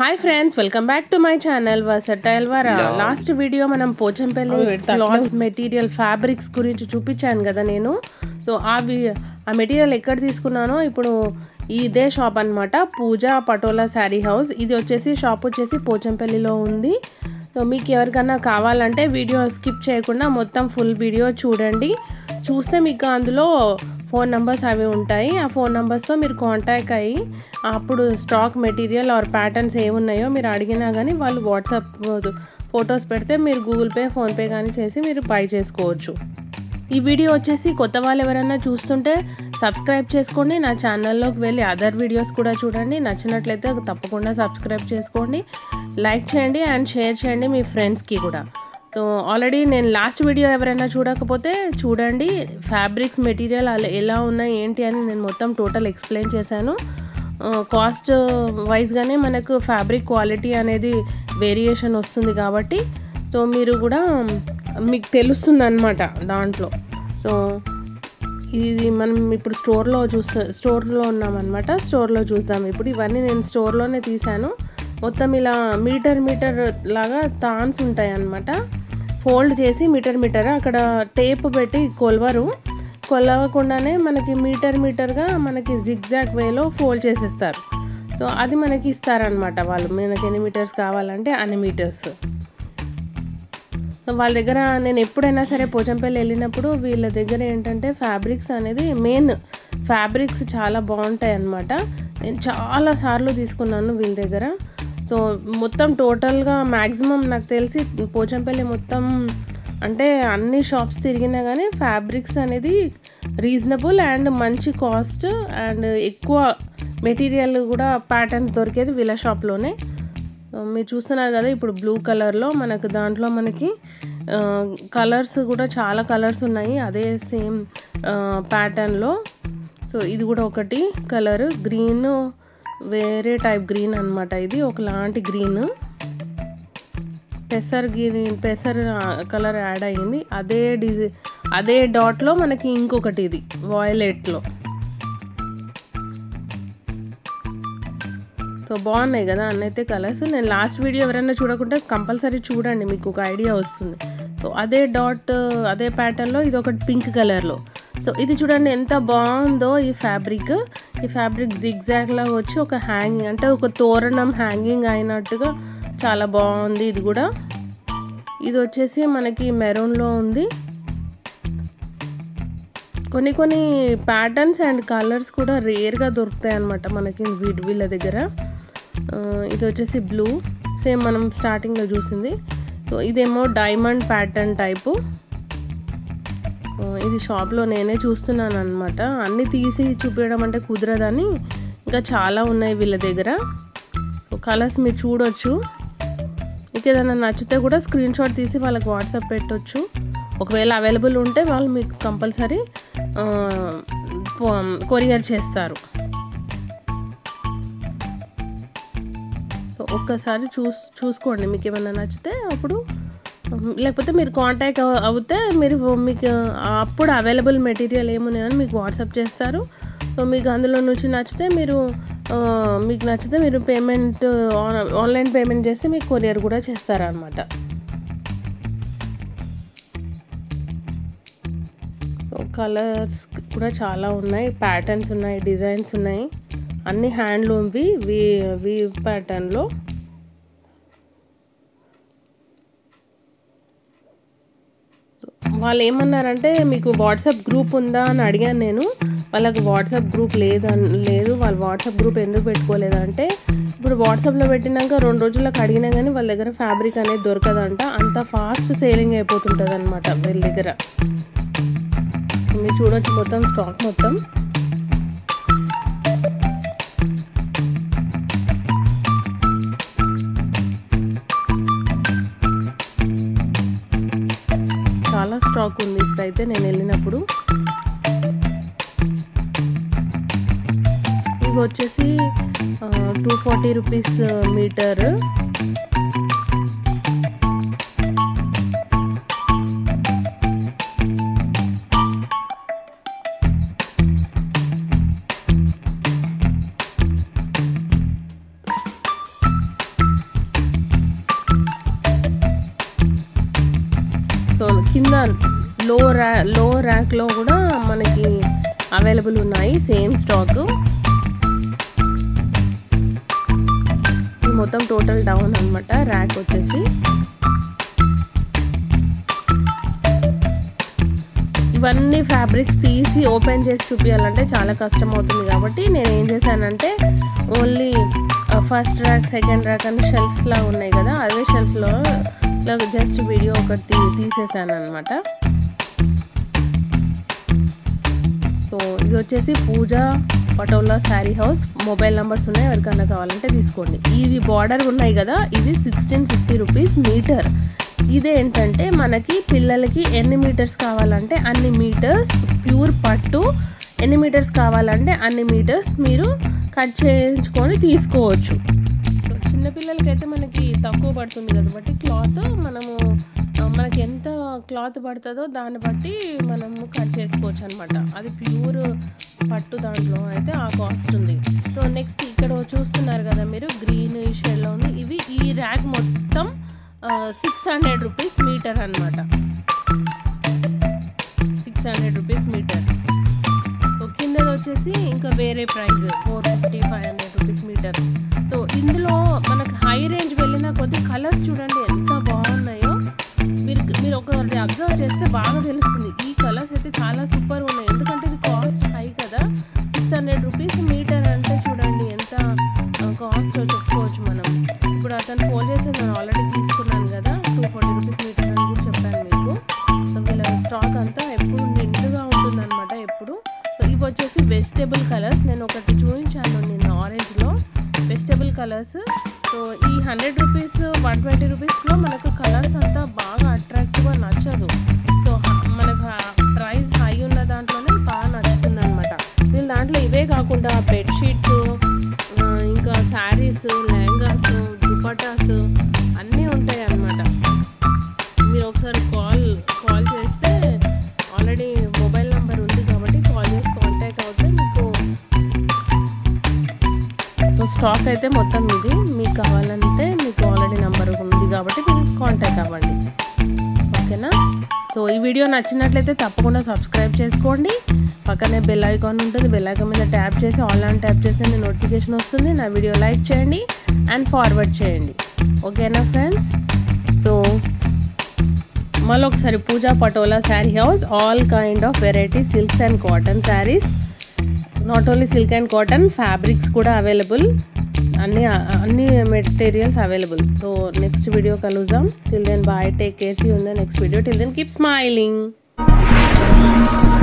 Hi friends, welcome back to my channel versatile Vara. Last video మనం Pochampally clothes material fabrics గురించి చూపించాను కదా నేను. సో ఆ మెటీరియల్ ఎక్కడ తీసుకున్నానో ఇప్పుడు ఇదే షాప్ అనమాట, పూజా పటోలా శారీ హౌస్. ఇది వచ్చేసి షాప్ వచ్చేసి పోచంపల్లిలో ఉంది. సో మీకు ఎవరికన్నా కావాలంటే వీడియో స్కిప్ చేయకుండా మొత్తం ఫుల్ వీడియో చూడండి. చూస్తే మీకు అందులో ఫోన్ నెంబర్స్ అవి ఉంటాయి. ఆ ఫోన్ నెంబర్స్తో మీరు కాంటాక్ట్ అయ్యి అప్పుడు స్టాక్ మెటీరియల్ ఆర్ ప్యాటర్న్స్ ఏమున్నాయో మీరు అడిగినా కానీ వాళ్ళు వాట్సాప్ ఫొటోస్ పెడితే మీరు గూగుల్ పే, ఫోన్పే కానీ చేసి మీరు బై చేసుకోవచ్చు. ఈ వీడియో వచ్చేసి కొత్త వాళ్ళు ఎవరైనా చూస్తుంటే సబ్స్క్రైబ్ చేసుకోండి. నా ఛానల్లోకి వెళ్ళి అదర్ వీడియోస్ కూడా చూడండి. నచ్చినట్లయితే తప్పకుండా సబ్స్క్రైబ్ చేసుకోండి, లైక్ చేయండి అండ్ షేర్ చేయండి మీ ఫ్రెండ్స్కి కూడా. సో ఆల్రెడీ నేను లాస్ట్ వీడియో ఎవరైనా చూడకపోతే చూడండి. ఫ్యాబ్రిక్స్ మెటీరియల్ ఎలా ఉన్నాయి ఏంటి అని నేను మొత్తం టోటల్ ఎక్స్ప్లెయిన్ చేశాను. కాస్ట్ వైజ్గానే మనకు ఫ్యాబ్రిక్ క్వాలిటీ అనేది వేరియేషన్ వస్తుంది కాబట్టి సో మీరు కూడా మీకు తెలుస్తుంది అన్నమాట దాంట్లో. సో ఇది మనం ఇప్పుడు స్టోర్లో ఉన్నామన్నమాట. స్టోర్లో చూద్దాం. ఇప్పుడు ఇవన్నీ నేను స్టోర్లోనే తీసాను. మొత్తం ఇలా మీటర్ లాగా తాన్స్ ఉంటాయి అన్నమాట. ఫోల్డ్ చేసి మీటర్ అక్కడ టేప్ పెట్టి కొలవకుండానే మనకి మీటర్గా మనకి జిగ్జాగ్ వేలో ఫోల్డ్ చేసేస్తారు. సో అది మనకి ఇస్తారనమాట వాళ్ళు. మనకి ఎన్ని మీటర్స్ కావాలంటే అన్ని మీటర్స్. వాళ్ళ దగ్గర నేను ఎప్పుడైనా సరే పోచంపల్లి వెళ్ళినప్పుడు వీళ్ళ దగ్గర ఏంటంటే ఫ్యాబ్రిక్స్ అనేది మెయిన్ ఫ్యాబ్రిక్స్ చాలా బాగుంటాయి అన్నమాట. నేను చాలా సార్లు తీసుకున్నాను వీళ్ళ దగ్గర. సో మొత్తం టోటల్గా మ్యాక్సిమం నాకు తెలిసి పోచంపల్లి మొత్తం అంటే అన్ని షాప్స్ తిరిగినా కానీ ఫ్యాబ్రిక్స్ అనేది రీజనబుల్ అండ్ మంచి కాస్ట్ అండ్ ఎక్కువ మెటీరియల్ కూడా ప్యాటర్న్స్ దొరికేది వీళ్ళ షాప్లోనే. మీరు చూస్తున్నారు కదా ఇప్పుడు బ్లూ కలర్లో మనకు దాంట్లో మనకి కలర్స్ కూడా చాలా కలర్స్ ఉన్నాయి అదే సేమ్ ప్యాటర్న్లో. సో ఇది కూడా ఒకటి కలర్ గ్రీన్, వేరే టైప్ గ్రీన్ అనమాట. ఇది ఒకలాంటి గ్రీన్, పెసర్ కలర్ యాడ్ అయ్యింది. అదే డాట్లో మనకి ఇంకొకటి ఇది వాయిలెట్లో. సో బాగున్నాయి కదా అన్నైతే కలర్స్. నేను లాస్ట్ వీడియో ఎవరైనా చూడకుంటే కంపల్సరీ చూడండి, మీకు ఒక ఐడియా వస్తుంది. సో అదే డాట్ అదే ప్యాటర్న్లో ఇది ఒకటి పింక్ కలర్లో. సో ఇది చూడండి ఎంత బాగుందో ఈ ఫ్యాబ్రిక్ జిగ్జాగ్ లాగా వచ్చి ఒక హ్యాంగింగ్ అంటే ఒక తోరణం హ్యాంగింగ్ అయినట్టుగా చాలా బాగుంది. ఇది కూడా ఇది వచ్చేసి మనకి మెరూన్లో ఉంది. కొన్ని ప్యాటర్న్స్ అండ్ కలర్స్ కూడా రేర్గా దొరుకుతాయి అన్నమాట మనకి వీళ్ళ దగ్గర. ఇది వచ్చేసి బ్లూ, సేమ్ మనం స్టార్టింగ్లో చూసింది. సో ఇదేమో డైమండ్ ప్యాటర్న్ టైపు. ఇది షాప్లో నేనే చూస్తున్నాను అనమాట. అన్నీ తీసి చూపించడం అంటే కుదరదని ఇంకా చాలా ఉన్నాయి వీళ్ళ దగ్గర. సో కలర్స్ మీరు చూడొచ్చు. మీకు ఏదైనా నచ్చితే కూడా స్క్రీన్ షాట్ తీసి వాళ్ళకి వాట్సాప్ పెట్టవచ్చు. ఒకవేళ అవైలబుల్ ఉంటే వాళ్ళు మీకు కంపల్సరీ కొరియర్ చేస్తారు. సో ఒక్కసారి చూసుకోండి, మీకు ఏమైనా నచ్చితే అప్పుడు, లేకపోతే మీరు కాంటాక్ట్ అవుతే మీకు అప్పుడు అవైలబుల్ మెటీరియల్ ఏమున్నాయని మీకు వాట్సాప్ చేస్తారు. సో మీకు అందులో నుంచి నచ్చితే మీకు నచ్చితే మీరు పేమెంట్ ఆన్లైన్ పేమెంట్ చేసి మీకు కొరియర్ కూడా చేస్తారనమాట. సో కలర్స్ కూడా చాలా ఉన్నాయి, ప్యాటర్న్స్ ఉన్నాయి, డిజైన్స్ ఉన్నాయి. అన్ని హ్యాండ్లూమ్వి వి ప్యాటర్న్లో. వాళ్ళు ఏమన్నారంటే మీకు వాట్సాప్ గ్రూప్ ఉందా అని అడిగాను నేను. వాళ్ళకి వాట్సాప్ గ్రూప్ లేదు. వాళ్ళు వాట్సాప్ గ్రూప్ ఎందుకు పెట్టుకోలేదంటే ఇప్పుడు వాట్సాప్లో పెట్టినాక 2 రోజులకు అడిగినా కానీ వాళ్ళ దగ్గర ఫ్యాబ్రిక్ అనేది దొరకదంట. అంత ఫాస్ట్ సేలింగ్ అయిపోతుంటుంది అనమాట వీళ్ళ దగ్గర. మీరు చూడొచ్చు మొత్తం స్టాక్ మొత్తం. చాలా స్టాక్ ఉంది ఇప్పుడైతే నేను వెళ్ళినప్పుడు. ఇవి వచ్చేసి 240 రూపీస్ మీటర్. సో కింద లో ర్యాక్లో కూడా మనకి అవైలబుల్ ఉన్నాయి సేమ్ స్టాక్. మొత్తం టోటల్ డౌన్ అనమాట ర్యాక్ వచ్చేసి. ఇవన్నీ ఫ్యాబ్రిక్స్ తీసి ఓపెన్ చేసి చూపించాలంటే చాలా కష్టం అవుతుంది కాబట్టి నేను ఏం చేశానంటే only first rack second rack అని షెల్ఫ్స్లా ఉన్నాయి కదా, అదే షెల్ఫ్లో జస్ట్ వీడియో ఒకటి తీసేసాను అనమాట. సో ఇది వచ్చేసి Pooja Patola sari house. Mobile numbers ఉన్నాయి, ఎవరికన్నా కావాలంటే తీసుకోండి. ఇవి బార్డర్ ఉన్నాయి కదా, ఇది 1650 రూపీస్ మీటర్. ఇదేంటంటే మనకి పిల్లలకి ఎన్ని మీటర్స్ కావాలంటే అన్ని మీటర్స్, ప్యూర్ పట్టు ఎన్ని మీటర్స్ కావాలంటే అన్ని మీటర్స్ మీరు కట్ చేయించుకొని తీసుకోవచ్చు. చిన్నపిల్లలకి అయితే మనకి తక్కువ పడుతుంది కాబట్టి క్లాత్ మనకి ఎంత క్లాత్ పడుతుందో దాన్ని బట్టి మనము కట్ చేసుకోవచ్చు అనమాట. అది ప్యూర్ పట్టు దాంట్లో అయితే ఆ కాస్ట్ ఉంది. సో నెక్స్ట్ ఇక్కడ చూస్తున్నారు కదా మీరు, గ్రీన్ షేడ్లో ఉంది. ఇవి ఈ ర్యాక్ మొత్తం 600 రూపీస్ మీటర్ అనమాట. 600 రూపీస్ మీటర్. సో కిందది వచ్చేసి ఇంకా వేరే ప్రైస్ 450-500 రూపీస్ మీటర్. సో ఇందులో మనకు హై రేంజ్ వెళ్ళిన కొద్ది కలర్స్ చూడండి ఎంత బాగున్నాయో. మీరు ఒకటి అబ్జర్వ్ చేస్తే బాగా తెలుస్తుంది. ఈ కలర్స్ అయితే చాలా సూపర్ ఉన్నాయి, ఎందుకంటే ఇది కాస్ట్ హై కదా. 600 రూపీస్ మీటర్ అంటే చూడండి ఎంత కాస్ట్ చెప్పుకోవచ్చు మనం. ఇప్పుడు అతను ఫోన్ చేసి నేను ఆల్రెడీ తీసుకున్నాను కదా, 240 రూపీస్ మీటర్ అని కూడా చెప్పాను మీకు. సో వీళ్ళ స్టాక్ అంతా ఎప్పుడు నిండుగా ఉంటుంది అనమాట ఎప్పుడు. సో ఇవి వచ్చేసి వెజిటేబుల్ కలర్స్. నేను ఒకటి చూపించాను నిన్న ఆరెంజ్లో వెజిటేబుల్ కలర్స్. సో ఈ 100 రూపీస్ 120 రూపీస్లో మనకు కలర్స్ అంతా బాగా అట్రాక్టివ్గా నచ్చదు. సో మనకు ప్రైస్ హై ఉన్న దాంట్లోనే బాగా నచ్చుతుంది అనమాట. వీళ్ళ దాంట్లో ఇవే కాకుండా బెడ్షీట్స్, ఇంకా శారీస్, లెహంగాస్, దుపటాస్ అన్నీ ఉంటాయి అన్నమాట. మీరు ఒకసారి కాల్ చేస్తే ఆల్రెడీ మొబైల్ నెంబర్ ఉంది కాబట్టి కాల్ చేసి కాంటాక్ట్ అవుతే మీకు. సో స్టాక్ అయితే మొత్తం ఇది. మీకు కావాలంటే మీకు ఆల్రెడీ నెంబర్ ఉంది కాబట్టి మీరు కాంటాక్ట్ అవ్వండి, ఓకేనా. సో ఈ వీడియో నచ్చినట్లయితే తప్పకుండా సబ్స్క్రైబ్ చేసుకోండి. పక్కనే బెల్ ఐకాన్ ఉంటుంది, బెల్ ఐకాన్ మీద ట్యాప్ చేసి ఆన్లైన్ ట్యాప్ చేస్తే నోటిఫికేషన్ వస్తుంది. నా వీడియో లైక్ చేయండి అండ్ ఫార్వర్డ్ చేయండి, ఓకేనా ఫ్రెండ్స్. సో మళ్ళీ ఒకసారి Pooja Patola sari house, all kind of variety silks and cotton saris. Not only silk and cotton, fabrics కూడా అవైలబుల్. అన్ని materials available. So next video కలుద్దాం. Till then bye, take care, see you in the next video. Till then keep smiling.